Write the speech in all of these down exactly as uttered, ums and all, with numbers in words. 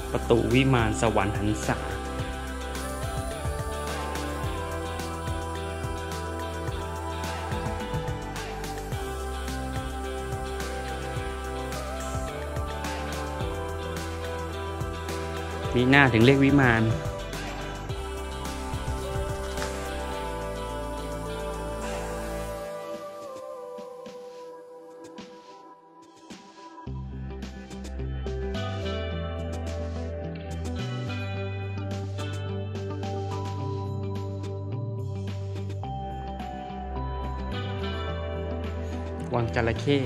ประตูวิมานสวรรค์หันษามีหน้าถึงเรียกวิมานวังจระเข้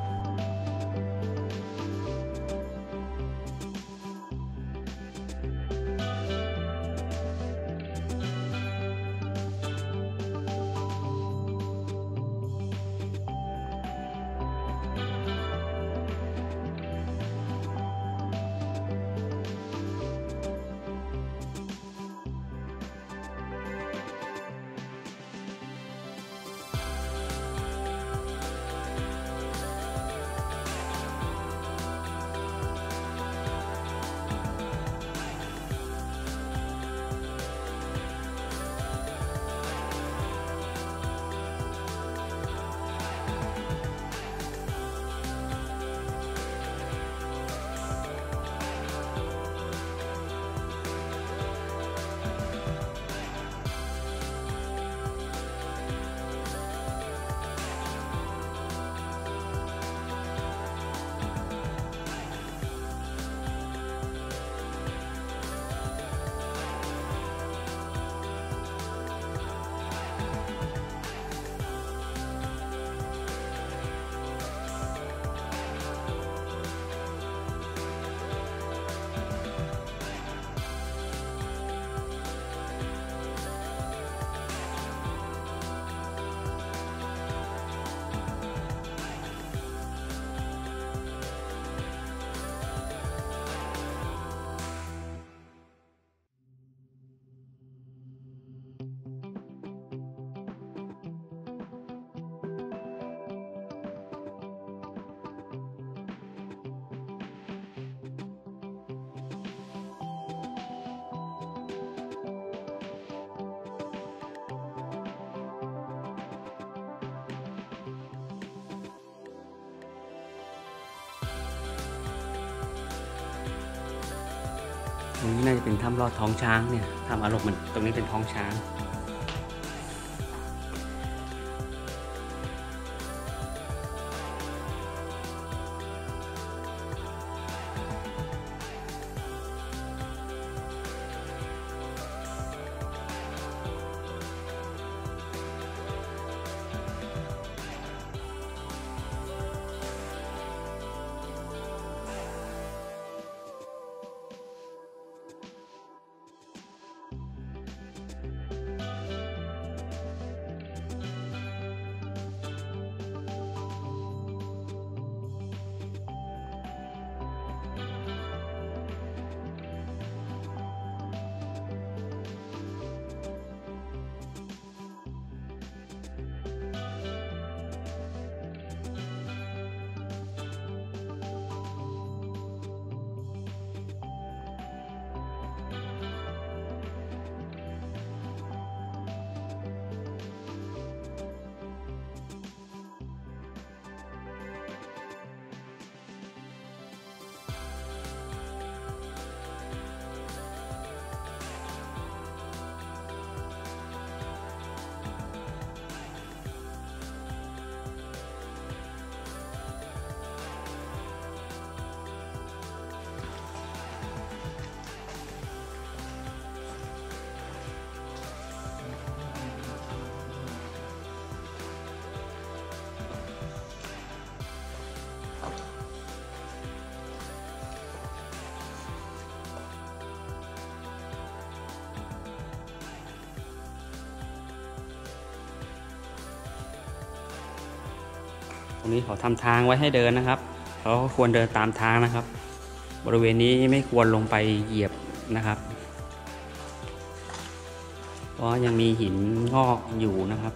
ตรงนี้น่าจะเป็นถ้ำลอดท้องช้างเนี่ยทำอารมณ์เหมือนตรงนี้เป็นท้องช้างตรงนี้เขาทำทางไว้ให้เดินนะครับเขาควรเดินตามทางนะครับบริเวณนี้ไม่ควรลงไปเหยียบนะครับเพราะยังมีหินงอกอยู่นะครับ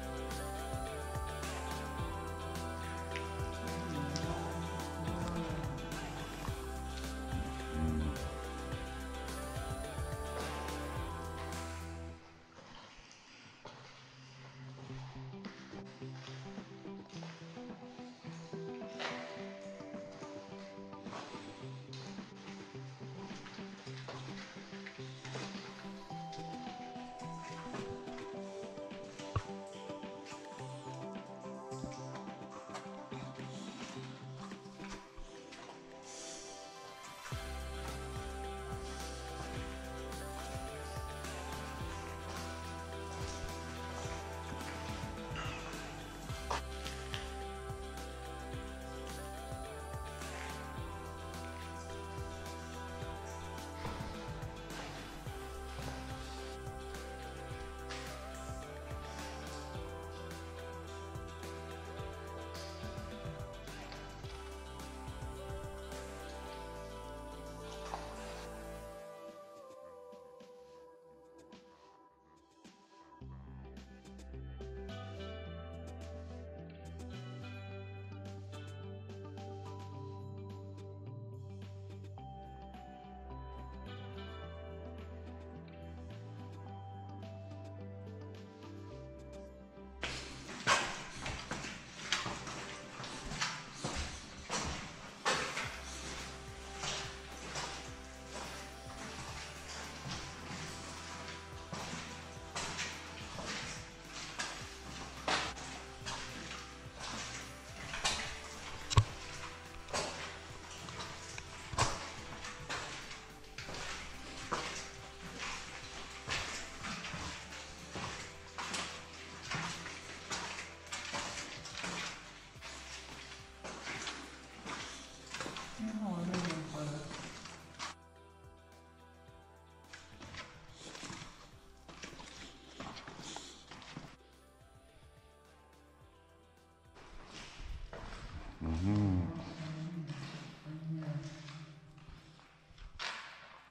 ต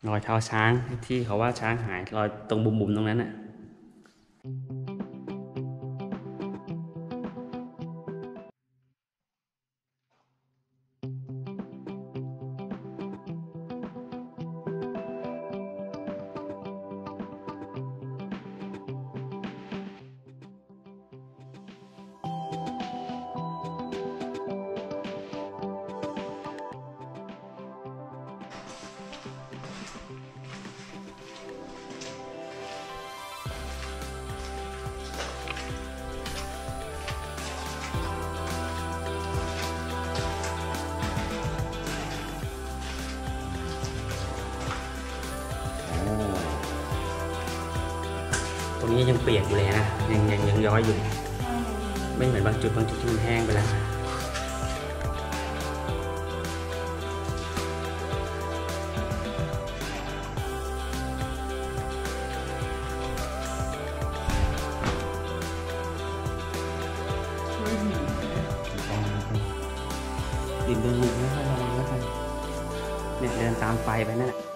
รอยเท้าช้างที่เขาว่าช้างหายรอยตรงบุ๋มๆตรงนั้นน่ะตรงนี้ยังเปียกอยู่เลยนะยังยังยังย้อยอยู่ไม่เหมือนบางจุดบางจุดที่มันแห้งไปแล้วดินเดินหลุดไม่ค่อยระวังแล้วกันเนี่ยเดินตามไฟไปนั่นแหละ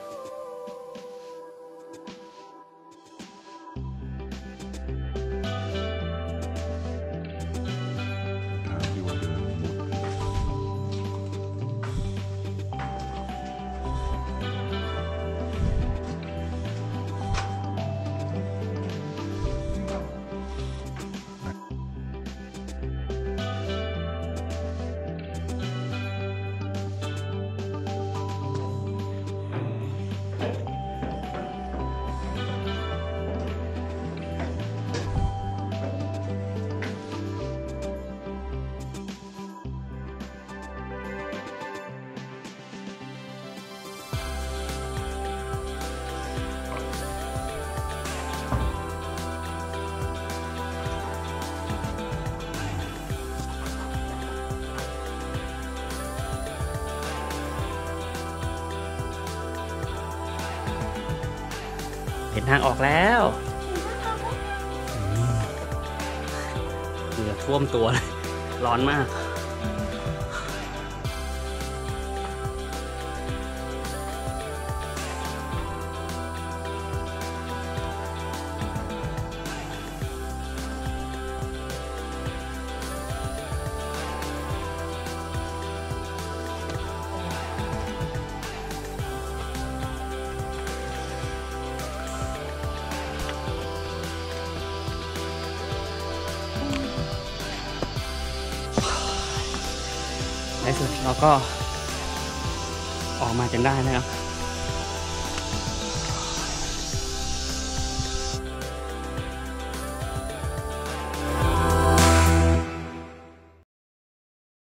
เห็นทางออกแล้วเหงื่อท่วมตัวเลยร้อนมากในสุดเราก็ออกมาจนได้นะครับ